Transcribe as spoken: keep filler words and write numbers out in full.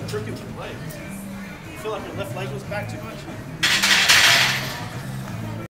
tricky with your legs. You feel like your left leg goes back too much?